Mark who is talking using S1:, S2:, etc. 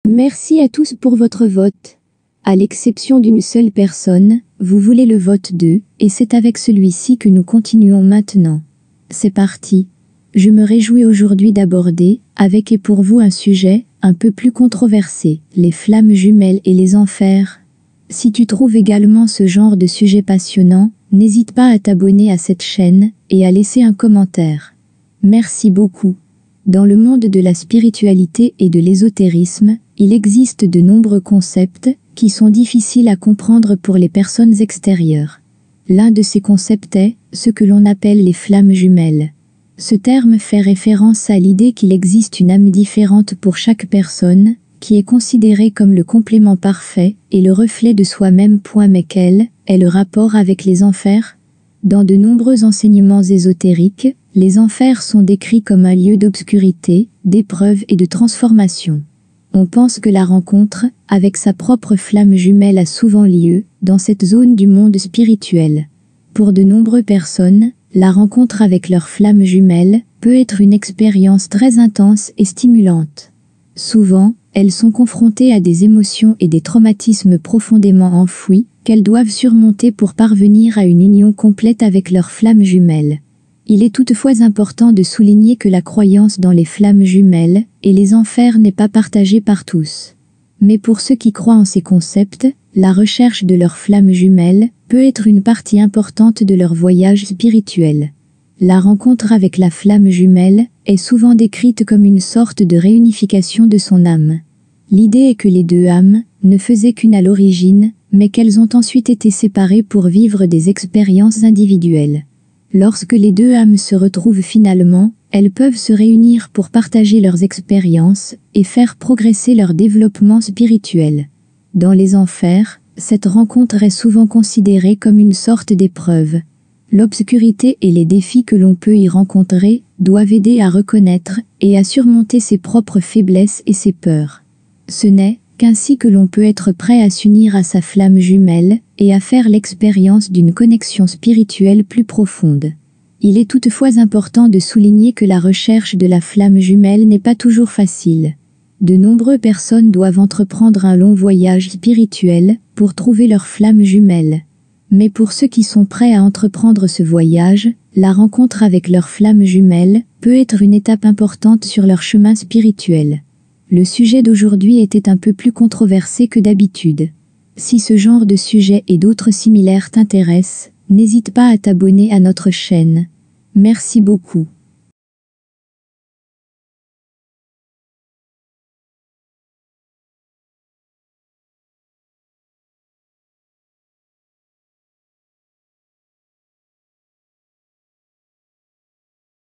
S1: Merci à tous pour votre vote. À l'exception d'une seule personne, vous voulez le vote 2, et c'est avec celui-ci que nous continuons maintenant. C'est parti. Je me réjouis aujourd'hui d'aborder, avec et pour vous un sujet, un peu plus controversé, les flammes jumelles et les enfers. Si tu trouves également ce genre de sujet passionnant, n'hésite pas à t'abonner à cette chaîne, et à laisser un commentaire. Merci beaucoup. Dans le monde de la spiritualité et de l'ésotérisme, il existe de nombreux concepts qui sont difficiles à comprendre pour les personnes extérieures. L'un de ces concepts est ce que l'on appelle les flammes jumelles. Ce terme fait référence à l'idée qu'il existe une âme différente pour chaque personne, qui est considérée comme le complément parfait et le reflet de soi-même. Mais quel est le rapport avec les enfers? Dans de nombreux enseignements ésotériques, les enfers sont décrits comme un lieu d'obscurité, d'épreuve et de transformation. On pense que la rencontre avec sa propre flamme jumelle a souvent lieu dans cette zone du monde spirituel. Pour de nombreuses personnes, la rencontre avec leur flamme jumelle peut être une expérience très intense et stimulante. Souvent, elles sont confrontées à des émotions et des traumatismes profondément enfouis qu'elles doivent surmonter pour parvenir à une union complète avec leur flamme jumelle. Il est toutefois important de souligner que la croyance dans les flammes jumelles et les enfers n'est pas partagée par tous. Mais pour ceux qui croient en ces concepts, la recherche de leur flamme jumelle peut être une partie importante de leur voyage spirituel. La rencontre avec la flamme jumelle est souvent décrite comme une sorte de réunification de son âme. L'idée est que les deux âmes ne faisaient qu'une à l'origine, mais qu'elles ont ensuite été séparées pour vivre des expériences individuelles. Lorsque les deux âmes se retrouvent finalement, elles peuvent se réunir pour partager leurs expériences et faire progresser leur développement spirituel. Dans les enfers, cette rencontre est souvent considérée comme une sorte d'épreuve. L'obscurité et les défis que l'on peut y rencontrer doivent aider à reconnaître et à surmonter ses propres faiblesses et ses peurs. Ce n'est qu'ainsi que l'on peut être prêt à s'unir à sa flamme jumelle et à faire l'expérience d'une connexion spirituelle plus profonde. Il est toutefois important de souligner que la recherche de la flamme jumelle n'est pas toujours facile. De nombreuses personnes doivent entreprendre un long voyage spirituel pour trouver leur flamme jumelle. Mais pour ceux qui sont prêts à entreprendre ce voyage, la rencontre avec leur flamme jumelle peut être une étape importante sur leur chemin spirituel. Le sujet d'aujourd'hui était un peu plus controversé que d'habitude. Si ce genre de sujet et d'autres similaires t'intéressent, n'hésite pas à t'abonner à notre chaîne. Merci beaucoup.